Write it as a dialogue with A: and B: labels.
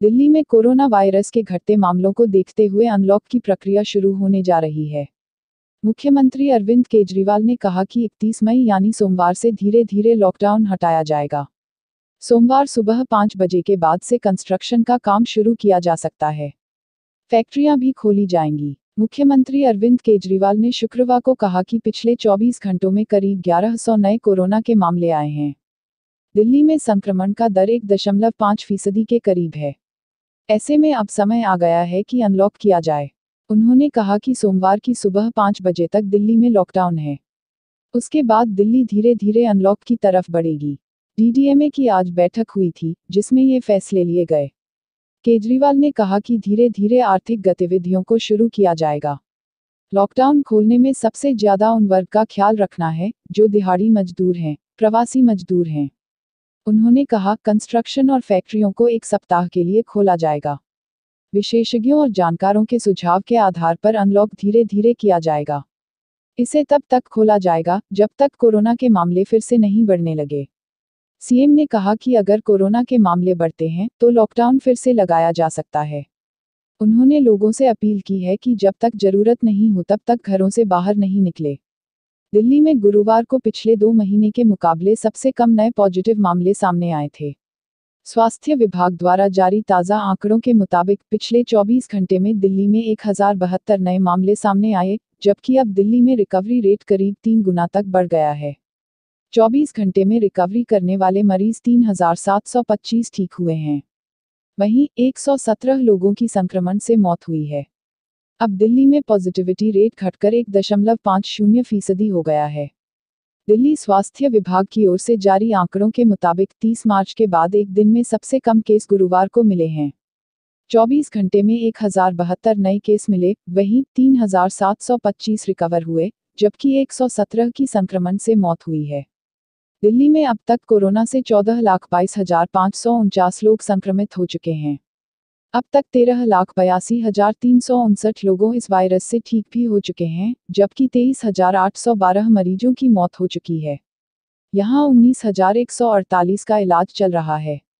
A: दिल्ली में corona virus के घटते मामलों को देखते हुए अनलॉक की प्रक्रिया शुरू होने जा रही है। मुख्यमंत्री अरविंद केजरीवाल ने कहा कि 31 मई यानी सोमवार से धीरे धीरे लॉकडाउन हटाया जाएगा। सोमवार सुबह 5 बजे के बाद से कंस्ट्रक्शन का काम शुरू किया जा सकता है। फैक्ट्रियां भी खोली जाएंगी। मुख्यमंत्री अरविंद केजरीवाल ने शुक्रवार को कहा कि पिछले 24 घंटों में करीब 1100 नए कोरोना के मामले आए हैं। दिल्ली में संक्रमण का दर 1.5% के करीब है। ऐसे में अब समय आ गया है कि अनलॉक किया जाए। उन्होंने कहा कि सोमवार की सुबह 5 बजे तक दिल्ली में लॉकडाउन है। उसके बाद दिल्ली धीरे धीरे अनलॉक की तरफ बढ़ेगी। डीडीएमए की आज बैठक हुई थी, जिसमें ये फैसले लिए गए। केजरीवाल ने कहा कि धीरे धीरे आर्थिक गतिविधियों को शुरू किया जाएगा। लॉकडाउन खोलने में सबसे ज्यादा उन वर्ग का ख्याल रखना है जो दिहाड़ी मजदूर हैं, प्रवासी मजदूर हैं। उन्होंने कहा, कंस्ट्रक्शन और फैक्ट्रियों को 1 सप्ताह के लिए खोला जाएगा। विशेषज्ञों और जानकारों के सुझाव के आधार पर अनलॉक धीरे धीरे किया जाएगा। इसे तब तक खोला जाएगा जब तक कोरोना के मामले फिर से नहीं बढ़ने लगे। सीएम ने कहा कि अगर कोरोना के मामले बढ़ते हैं तो लॉकडाउन फिर से लगाया जा सकता है। उन्होंने लोगों से अपील की है कि जब तक जरूरत नहीं हो तब तक घरों से बाहर नहीं निकले। दिल्ली में गुरुवार को पिछले 2 महीने के मुकाबले सबसे कम नए पॉजिटिव मामले सामने आए थे। स्वास्थ्य विभाग द्वारा जारी ताज़ा आंकड़ों के मुताबिक पिछले 24 घंटे में दिल्ली में 1072 नए मामले सामने आए, जबकि अब दिल्ली में रिकवरी रेट करीब 3 गुना तक बढ़ गया है। 24 घंटे में रिकवरी करने वाले मरीज 3725 ठीक हुए हैं। वहीं 117 लोगों की संक्रमण से मौत हुई है। अब दिल्ली में पॉजिटिविटी रेट घटकर 1.50% हो गया है। दिल्ली स्वास्थ्य विभाग की ओर से जारी आंकड़ों के मुताबिक 30 मार्च के बाद एक दिन में सबसे कम केस गुरुवार को मिले हैं। 24 घंटे में 1072 नए केस मिले, वहीं 3725 रिकवर हुए, जबकि 117 की संक्रमण से मौत हुई है। दिल्ली में अब तक कोरोना से 14,22,549 लोग संक्रमित हो चुके हैं। अब तक 13,82,359 लोगों इस वायरस से ठीक भी हो चुके हैं, जबकि 23,812 मरीजों की मौत हो चुकी है। यहाँ 19,148 का इलाज चल रहा है।